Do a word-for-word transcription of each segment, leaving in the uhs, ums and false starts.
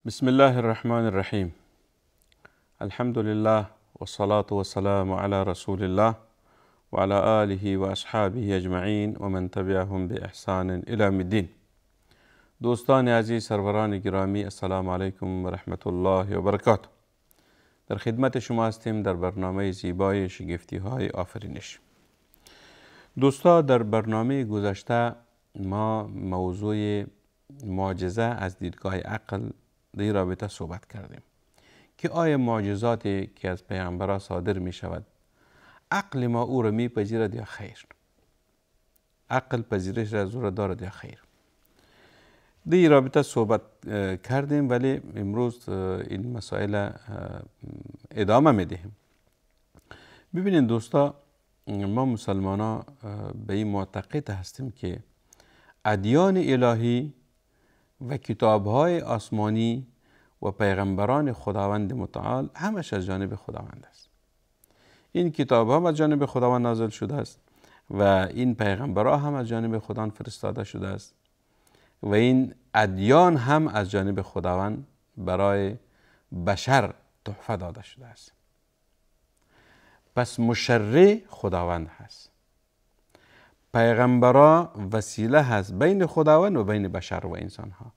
بسم الله الرحمن الرحیم. الحمد لله والصلاة والسلام على رسول الله وعلى آله وأصحابه اجمعین و من تبعهم بإحسان إلى یوم الدین. دوستان عزیز، سروران گرامی، السلام علیکم و رحمت الله و برکاته. در خدمت شما هستیم در برنامه زیبای شگفتی های آفرینش. دوستا، در برنامه گذشته ما موضوع معجزه از دیدگاه عقل در این رابطه صحبت کردیم که آیا معجزاتی که از پیغمبران صادر می شود عقل ما او را می پذیرد یا خیر؟ عقل پذیرش را زور دارد یا خیر؟ در این رابطه صحبت کردیم، ولی امروز این مسائل ادامه می دهیم. ببینید دوستا، ما مسلمان ها به این معتقد هستیم که ادیان الهی و کتاب‌های آسمانی و پیغمبران خداوند متعال همش از جانب خداوند است. این کتاب‌ها از جانب خداوند نازل شده است و این پیغمبران هم از جانب خداوند فرستاده شده است و این ادیان هم از جانب خداوند برای بشر تحفه داده شده است. پس مشرع خداوند هست. پیغمبران وسیله هست بین خداوند و بین بشر و انسان ها.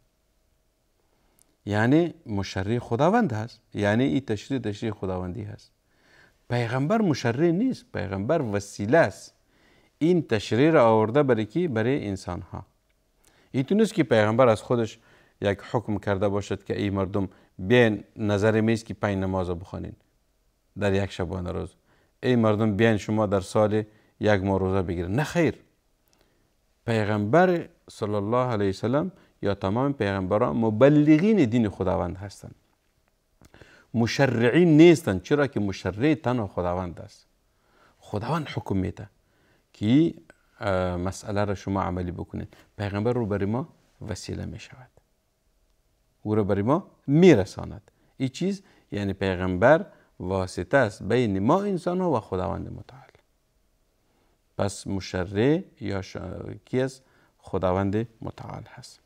یعنی مشرع خداوند هست، یعنی این تشریع تشریع خداوندی هست. پیغمبر مشرع نیست، پیغمبر وسیله است. این تشریع را آورده برای کی؟ برای انسان ها. اینطور نیست که پیغمبر از خودش یک حکم کرده باشد که ای مردم بیاین نظر میست که پنج نماز بخوانین در یک شبانه روز، ای مردم بیاین شما در سال یک ماه روزه بگیرین. نه خیر، پیغمبر صلی الله علیه وسلم یا تمام پیغمبران مبلغین دین خداوند هستند، مشرعین نیستند. چرا که مشرع تنها خداوند است. خداوند حکم میده که مسئله را شما عملی بکنید. پیغمبر رو برای ما وسیله می شود، او رو برای ما می رساند. این چیز یعنی پیغمبر واسطه است بین ما انسان ها و خداوند متعال. پس مشرع یا ش... کی است؟ خداوند متعال هست.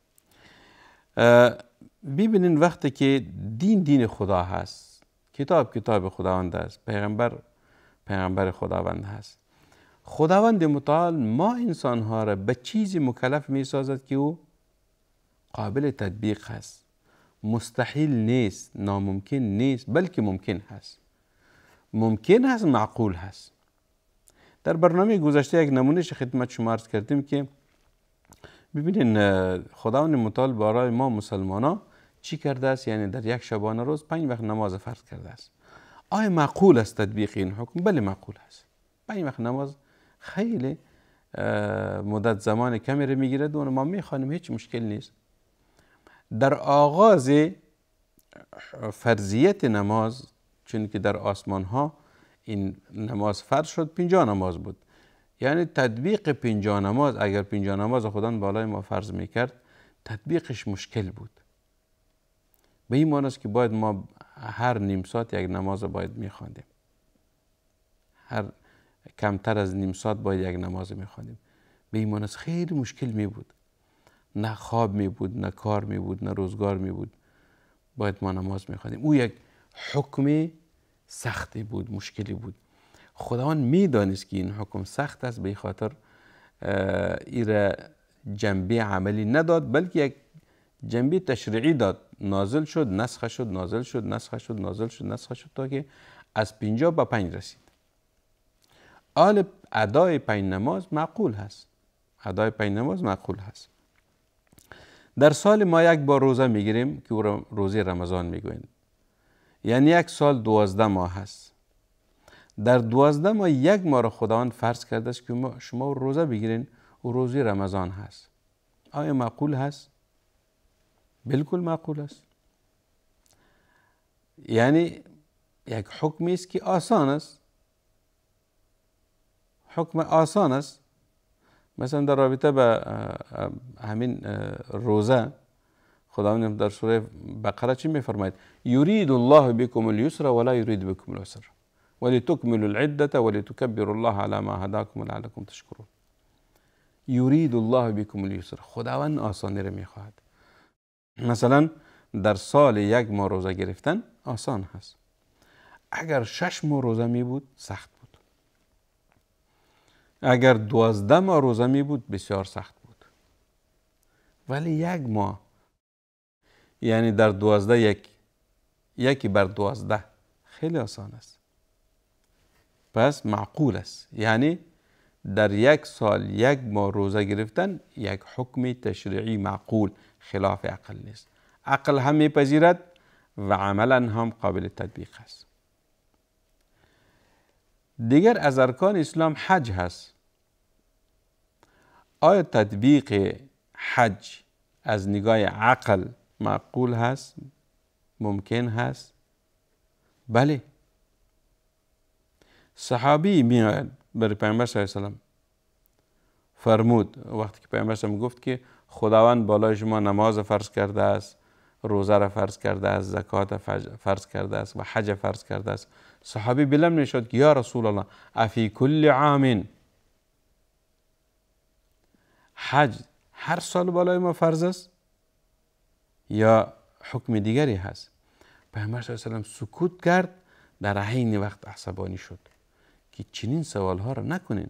ببینین وقتی که دین دین خدا هست، کتاب کتاب خداوند است، پیغمبر پیغمبر خداوند هست، خداوند متعال ما انسان ها را به چیزی مکلف می سازد که او قابل تطبیق هست، مستحیل نیست، ناممکن نیست، بلکه ممکن هست. ممکن هست، معقول هست. در برنامه گذشته یک نمونهش خدمت شما عرض کردیم که ببینین خداوند متعال برای ما مسلمان ها چی کرده است؟ یعنی در یک شبانه روز پنج وقت نماز فرض کرده است. آیا معقول است تطبیق این حکم؟ بله معقول است. پنج وقت نماز خیلی مدت زمان کمی رو میگیرد و ما میخوانیم، هیچ مشکل نیست. در آغاز فرضیت نماز، چون که در آسمان ها این نماز فرض شد، پنجاه نماز بود. یعنی تطبیق پنجاه نماز، اگر پنجاه نماز خداوند بالای ما فرض میکرد، تطبیقش مشکل بود. به این معنی است که باید ما هر نیم ساعت یک نماز باید میخواندیم، هر کمتر از نیم ساعت باید یک نماز میخواندیم. به این معنی است خیلی مشکل می بود، نه خواب می بود، نه کار می بود، نه روزگار می بود، باید ما نماز میخواندیم. او یک حکم سختی بود، مشکلی بود. خداوند میدانست که این حکم سخت است، به خاطر ایره جنبه عملی نداد، بلکه یک جنبه تشریعی داد. نازل شد، نسخه شد، نازل شد، نسخه شد، نازل شد، نسخه شد، تا که از پنجاه به پنج رسید. آل ادای پنج نماز معقول هست، ادای پنج نماز معقول هست. در سال ما یک بار روزه میگیریم که او را روزه رمضان میگویند. یعنی یک سال دوازده ماه هست. در دوازده ماه یک ماه را خداوند فرض کرده است که شما روزه بگیرین و روزه رمضان هست. آیا معقول هست؟ بالکل معقول است. یعنی یک حکمی است که آسان است، حکم آسان است. مثلا در رابطه به همین روزه خداوند در سوره بقره چی میفرماید؟ یرید الله بكم اليسر ولا يريد بكم العسر ولتكملوا العده ولتكبروا الله على ما هداكم ولعلكم تشكرون. یرید الله بكم اليسر، خداوند آسانی را میخواهد. مثلا در سال یک ماه روزه گرفتن آسان هست. اگر شش ماه روزه می بود سخت بود. اگر دوازده ماه روزه می بود بسیار سخت بود. ولی یک ماه، یعنی در دوازده یک، یکی بر دوازده خیلی آسان است. پس معقول است. یعنی در یک سال یک ماه روزه گرفتن یک حکم تشریعی معقول، خلاف عقل نیست. عقل هم میپذیرد و عملا هم قابل تطبیق است. دیگر از ارکان اسلام حج هست. آیا تطبیق حج از نگاه عقل معقول هست؟ ممکن هست؟ بله. صحابی میاد بر پیامبر صلی الله علیه و سلم فرمود، وقتی که پیامبر صلی الله علیه و سلم گفت که خداوند بالای شما نماز فرض کرده است، روزه را فرض کرده است، زکات فرض کرده است و حج فرض کرده است. صحابی بلند میشد که یا رسول الله افی کل عام، حج هر سال بالای ما فرض است یا حکم دیگری هست؟ پیامبر صلی الله علیه و سلم سکوت کرد، در عین وقت عصبانی شد که چنین سوال ها را نکنین.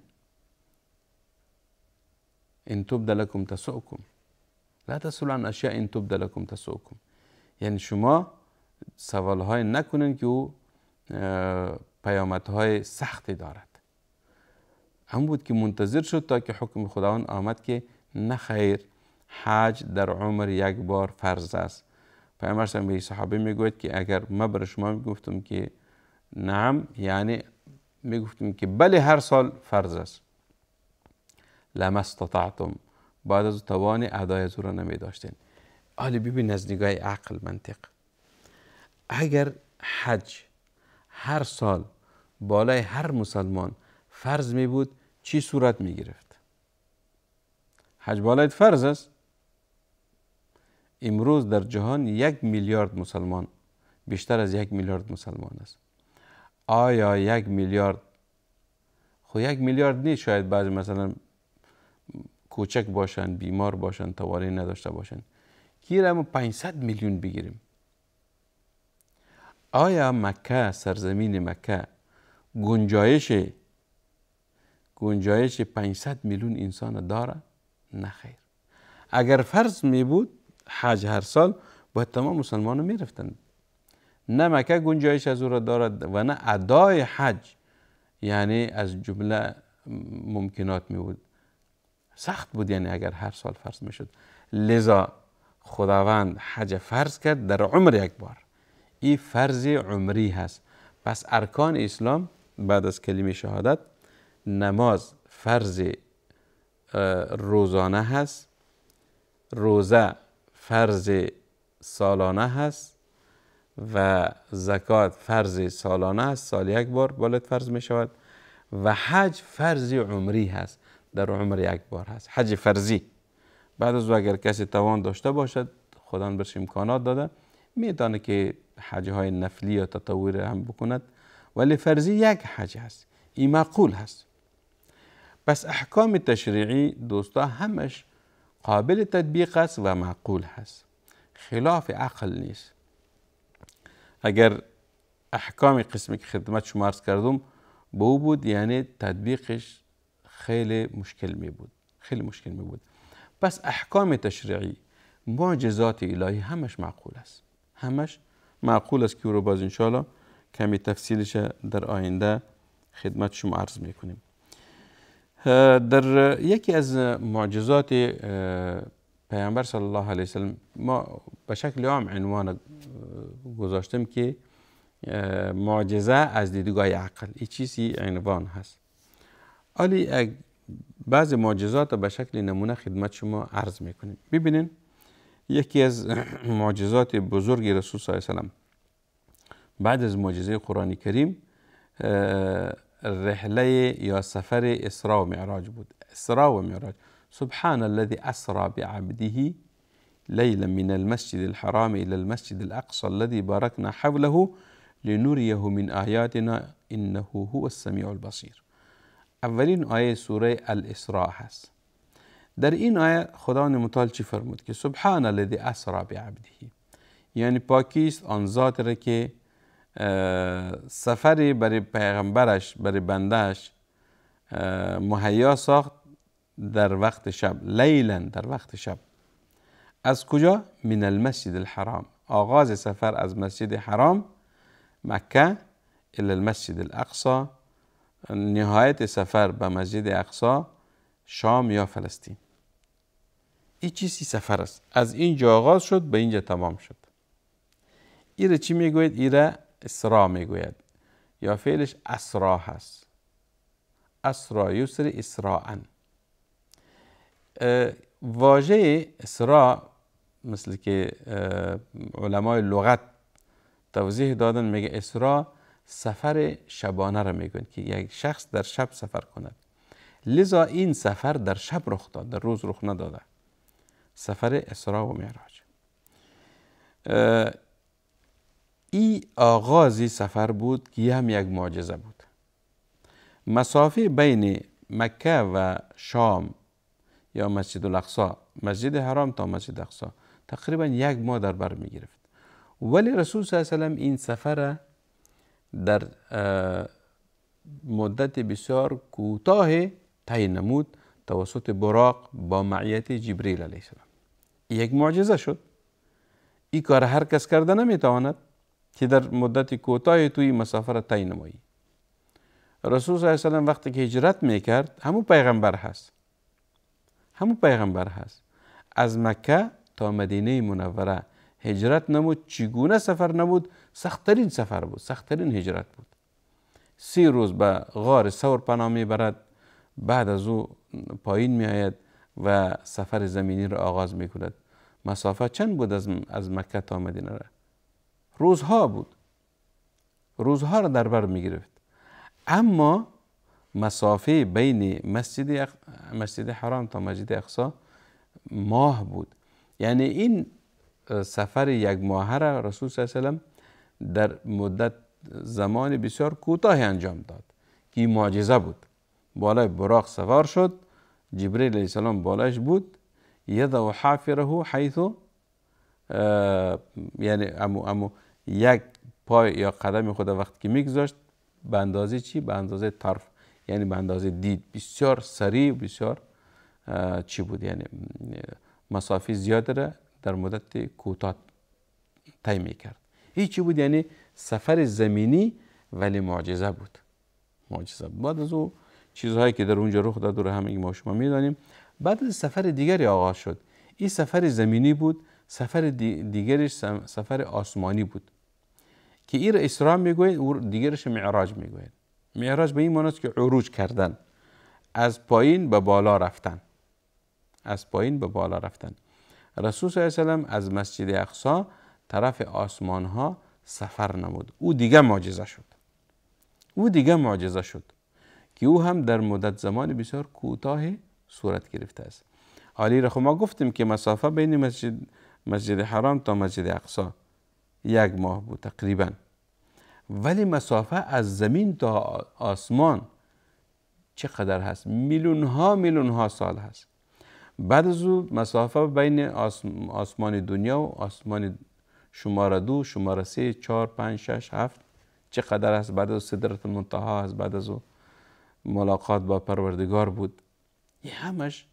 ان تبد لکم تسؤکم لا تسألوا عن اشیاء ان تبد لکم تسؤکم. یعنی شما سوال های نکنین که او پیامدهای سختی دارد. هم بود که منتظر شد تا که حکم خداوند آمد که نه خیر، حج در عمر یک بار فرض است. پیامبر صلی الله علیه و صحابه میگوید که اگر ما بر شما میگفتم که نعم، یعنی میگفتم که بله هر سال فرض است، لما استطعتم، بعد از توان ادای از او را نمی داشتین. حالا ببین از نگاه عقل منطق، اگر حج هر سال بالای هر مسلمان فرض می بود چی صورت می گرفت؟ حج بالای فرض است. امروز در جهان یک میلیارد مسلمان، بیشتر از یک میلیارد مسلمان است. آیا یک میلیارد، خب یک میلیارد نیست، شاید بعضی مثلا کوچک باشن، بیمار باشن، توانایی نداشته باشن، گیر اما پانصد میلیون بگیریم. آیا مکه، سرزمین مکه گنجایش گنجایش پانصد میلیون انسان داره؟ نه خیر. اگر فرض می بود حج هر سال باید تمام مسلمانان می رفتند. نه مکه گنجایش از او را دارد و نه ادای حج یعنی از جمله ممکنات می بود. سخت بود یعنی اگر هر سال فرض می شد. لذا خداوند حج فرض کرد در عمر یک بار. این فرض عمری هست. پس ارکان اسلام بعد از کلمه شهادت، نماز فرض روزانه هست، روزه فرض سالانه هست و زکات فرض سالانه هست، سال یک بار بالات فرض می شود و حج فرض عمری هست، در عمر یک بار هست، حج فرضی. بعد از اگر کسی توان داشته باشد، خدا برش امکانات داده، میتونه که حج های نفلی یا تطوعی هم بکند، ولی فرضی یک حج هست. این معقول هست. پس احکام تشریعی دوستا همش قابل تطبیق است و معقول هست، خلاف عقل نیست. اگر احکام قسمی که خدمت شما عرض کردم به او بود، یعنی تطبیقش خیلی مشکل می بود، خیلی مشکل می بود. پس احکام تشریعی، معجزات الهی همش معقول است، همش معقول است که او رو باز انشاءالله کمی تفصیلش در آینده خدمت شما عرض می کنیم. در یکی از معجزات پیامبر صلی الله علیه وسلم ما به شکل عام عنوان گذاشتم که معجزه از دیدگاه عقل، این چیزی عنوان هست. ولی بعض معجزات به شکل نمونه خدمت شما عرض میکنیم. ببینین یکی از معجزات بزرگ رسول صلی الله علیه وسلم بعد از معجزه قرآن کریم رحله یا سفر اسراء و معراج بود. اسراء و معراج. سبحان الذي اسرى بعبده ليلا من المسجد الحرام الى المسجد الاقصى الذي باركنا حوله لنريه من آیاتنا انه هو السمیع البصیر. اولین آیه سوره الاسراء هست. در این آیه خداوند متعال چی فرمود که سبحان الذي اسرى بعبده، یعنی پاکی است آن ذات را که سفری برای پیغمبرش، برای بندهش مهیا ساخت در وقت شب، لیلا، در وقت شب. از کجا؟ من المسجد الحرام، آغاز سفر از مسجد حرام مکه الی المسجد الاقصی، نهایت سفر به مسجد اقصا شام یا فلسطین. این چیزی سفر است. از اینجا آغاز شد به اینجا تمام شد. ایره چی میگوید؟ ایره اسرا میگوید یا فعلش اسرا هست. اسرا یسری اسراعا. واژه اسرا مثل که علمای لغت توضیح دادن، میگه اسرا سفر شبانه را میگن که یک شخص در شب سفر کند. لذا این سفر در شب رخ داد، در روز رخ نداده. سفر اسرا و معراج. این آغازی سفر بود که هم یک معجزه بود. مسافه بین مکه و شام یا مسجد الاقصی، مسجد حرام تا مسجد اقصی تقریبا یک ماه در بر می گرفت. ولی رسول صلی الله علیه و سلم این سفر در مدت بسیار کوتاه طی نمود توسط براق با معیت جبریل علیه السلام. یک معجزه شد. این کار هر کس کرده نمیتواند که در مدت کوتاه توی مسافر طی نمایی. رسول صلی الله علیه و سلم وقتی که هجرت میکرد، همون پیغمبر هست. همون پیغمبر هست. از مکه تا مدینه منوره هجرت نمود. چگونه سفر نمود؟ سختترین سفر بود، سختترین هجرت بود. سی روز به غار ثور پناه میبرد، بعد از او پایین میآید و سفر زمینی را آغاز میکند. مسافت چند بود از از مکه تا مدینه را؟ روزها بود. روزها را در بر میگرفت. اما مسافه بین مسجد مسجد حرام تا مسجد اقصی ماه بود. یعنی این سفر یک ماه را رسول صلی الله علیه و سلم در مدت زمان بسیار کوتاه انجام داد که این معجزه بود. بالای براق سوار شد، جبریل علیه السلام بالایش بود، یضع حافره حیث، یعنی امو امو یک پای یا قدم خود وقت که میگذاشت به اندازه چی؟ به اندازه طرف، یعنی به اندازه دید. بسیار سریع، بسیار چی بود، یعنی مسافه زیاد را در مدت کوتاه طی میکرد. این چی بود؟ یعنی سفر زمینی ولی معجزه بود. معجزه. بعد از او چیزهایی که در اونجا رخ داد رو همه ما شما میدانیم. بعد از سفر دیگری آغاز شد. این سفر زمینی بود. سفر دیگرش سفر آسمانی بود که این را اسراء میگوید و دیگرش معراج میگوید. معراج به این معنی است که عروج کردن، از پایین به بالا رفتن، از پایین به بالا رفتن. رسول صلی الله علیه و سلم از مسجد اقصی طرف آسمان ها سفر نمود. او دیگه معجزه شد. او دیگه معجزه شد که او هم در مدت زمان بسیار کوتاه صورت گرفته است. حالی را خب ما گفتیم که مسافه بین مسجد مسجد حرام تا مسجد اقصی یک ماه بود تقریبا. ولی مسافه از زمین تا آسمان چقدر هست؟ میلیون ها میلیون ها سال هست. بعد از او مسافه بین آسمان دنیا و آسمان شماره دو، شماره سه، چهار، پنج، شش، هفت چقدر هست؟ بعد از سدرت المنتهی هست. بعد از او ملاقات با پروردگار بود. این همش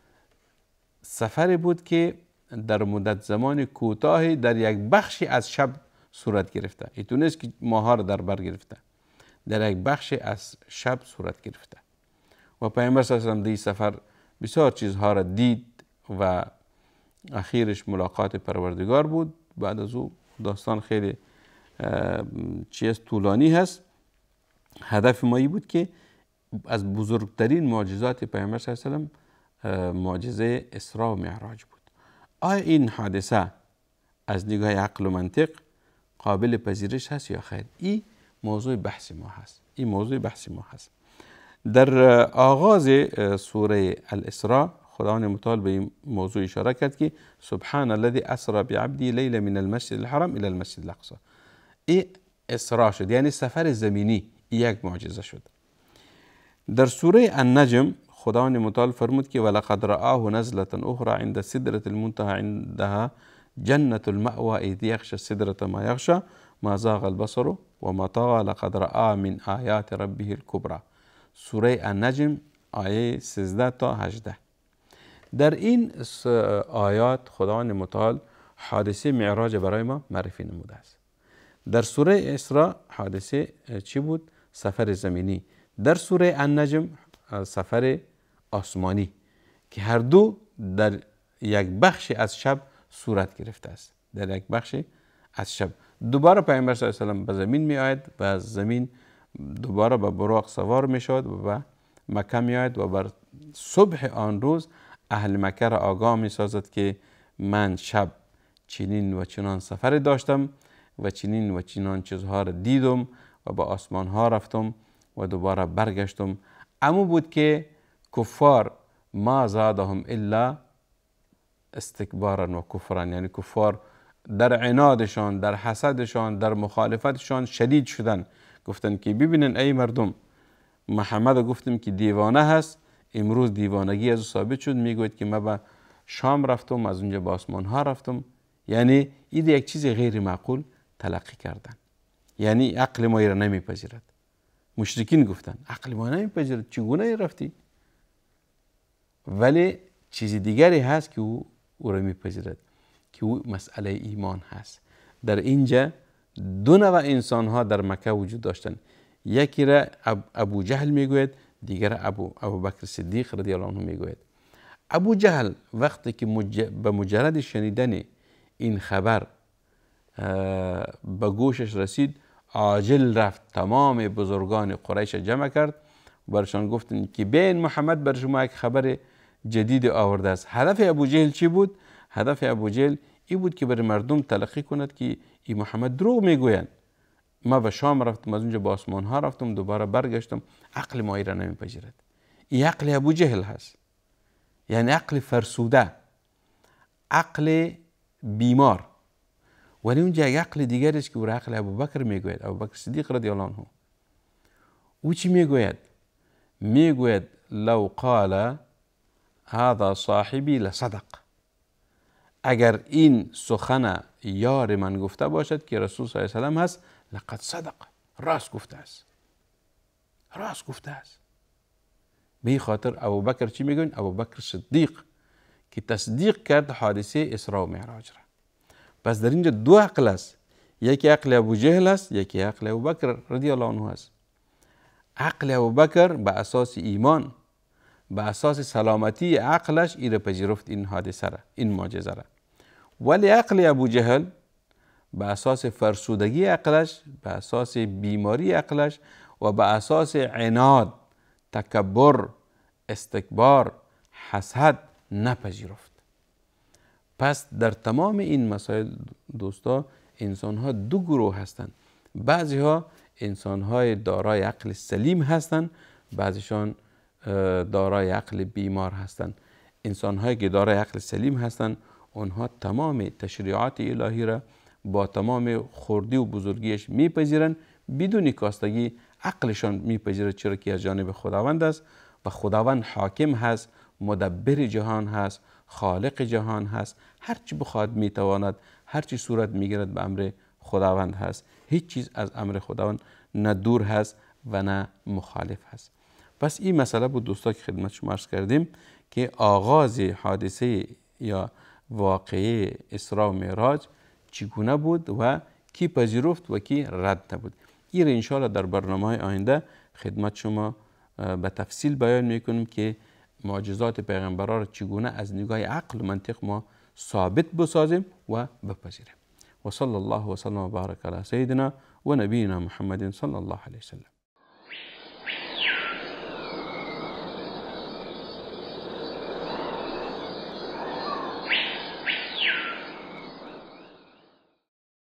سفری بود که در مدت زمان کوتاهی در یک بخشی از شب صورت گرفته. ایتو نیست که ماها را در بر گرفته، در یک بخشی از شب صورت گرفته. و پیامبر صلی الله علیه و آله سفر بسیار چیزها را دید و اخیرش ملاقات پروردگار بود. بعد از او داستان خیلی چیز طولانی هست. هدف ما بود که از بزرگترین معجزات پیامبر صلی الله علیه و آله معجزه اسراء و معراج بود. آیا این حادثه از نگاه عقل و منطق قابل پذیرش هست یا خیر؟ این موضوع بحث ما هست. این موضوع بحث ما هست. در آغاز سوره الاسراء خداوند متعال به این موضوع اشاره کرد که سبحان الذی اسری بعبده لیلا من المسجد الحرام الی المسجد الاقصی. این اسراء شد، یعنی سفر زمینی. یک معجزه شد. در سوره النجم خداوند متعال فرمود که ولقد رآه نزلة اخرى عند سدرة المنتهى عندها جنة المأوى اذ یغشی السدرة ما یغشی ما زاغ البصر و ما طغى لقد رأى من آیات ربه الکبری. سوره النجم آیه سیزده تا هجده. در این آیات خداوند متعال حادثه معراج برای ما معرفی نموده است. در سوره اسراء حادثه چی بود؟ سفر زمینی. در سوره النجم سفر آسمانی که هر دو در یک بخش از شب صورت گرفته است. در یک بخش از شب دوباره پیامبر صلی الله علیه و آله به زمین می آید و از زمین دوباره به براق سوار می شود و به مکه می آید و بر صبح آن روز اهل مکه را آگاه می سازد که من شب چنین و چنان سفر داشتم و چنین و چنان چیزها را دیدم و به آسمان ها رفتم و دوباره برگشتم. اما بود که کفار ما زادهم الا استکبارا و کفرا، یعنی کفار در عنادشان، در حسدشان، در مخالفتشان شدید شدن. گفتن که ببینن ای مردم، محمد گفتیم که دیوانه هست، امروز دیوانگی از او ثابت شد. میگوید که من به شام رفتم، از اونجا به آسمان ها رفتم. یعنی این یک چیز غیر معقول تلقی کردن، یعنی عقل ما را نمیپذیرد. مشرکین گفتن عقل ما نمیپذیرد، چگونه رفتی؟ ولی چیز دیگری هست که او او را میپذیرد، که او مسئله ایمان هست. در اینجا دو نوع انسان ها در مکه وجود داشتن. یکی را ابو جهل میگوید، دیگر ابو ابو بکر صدیق رضی الله عنه میگوید. ابو جهل وقتی که به مجرد شنیدن این خبر به گوشش رسید، عاجل رفت تمام بزرگان قریش جمع کرد، برشان گفتن که بین محمد بر شما یک خبر جدید آورده است. هدف ابو جهل چی بود؟ هدف ابو جهل این بود که برای مردم تلقی کند که این محمد دروغ میگویند. ما به شام رفتم، از اونجا به آسمان ها رفتم، دوباره برگشتم. عقل ما را نمیپذیرد. این عقل ابو جهل هست، یعنی عقل فرسوده، عقل بیمار. ولی اونجا یک عقل دیگر است که او عقل ابو بکر میگوید، ابو بکر صدیق رضی الله عنه. او چی میگوید؟ میگوید لو قال هذا صاحبی لصدق. اگر این سخن یار من گفته باشد که رسول صلی الله علیه و سلم هست، لقد صدق، راست گفته است، راست گفته است. به این خاطر ابو بکر چی میگوین؟ ابو بکر صدیق که تصدیق کرد حادثه اسراء و معراج را. پس در اینجا دو عقل است، یکی عقل ابو جهل است، یکی عقل ابو بکر رضی الله عنه است. عقل ابو بکر به اساس ایمان، به اساس سلامتی عقلش این را پذیرفت، این حادثه را، این معجزه را. ولی عقل ابو جهل به اساس فرسودگی عقلش، به اساس بیماری عقلش و به اساس عناد، تکبر، استکبار، حسد نپذیرفت. پس در تمام این مسائل دوستا انسان ها دو گروه هستند. بعضی ها انسان های دارای عقل سلیم هستند، بعضیشان دارای عقل بیمار هستند. انسان هایی که دارای عقل سلیم هستند اونها تمام تشریعات الهی را با تمام خردی و بزرگیش میپذیرند، بدون کاستگی عقلشان میپذیرد، چرا که از جانب خداوند است و خداوند حاکم هست، مدبر جهان هست، خالق جهان هست. هرچی بخواد میتواند، هرچی صورت میگیرد به امر خداوند هست. هیچ چیز از امر خداوند نه دور هست و نه مخالف هست. پس این مسئله بود دوستا که خدمت شما عرض کردیم که آغاز حادثه یا واقعه اسراء و معراج چگونه بود و کی پذیرفت و کی رد نبود. این را انشاءالله در برنامه آینده خدمت شما به تفصیل بیان میکنیم که معجزات پیغمبران را چگونه از نگاه عقل و منطق ما ثابت بسازیم و بپذیریم. و صلی الله و سلم و بارک علی سیدنا و نبینا محمد صلی الله علیه وسلم.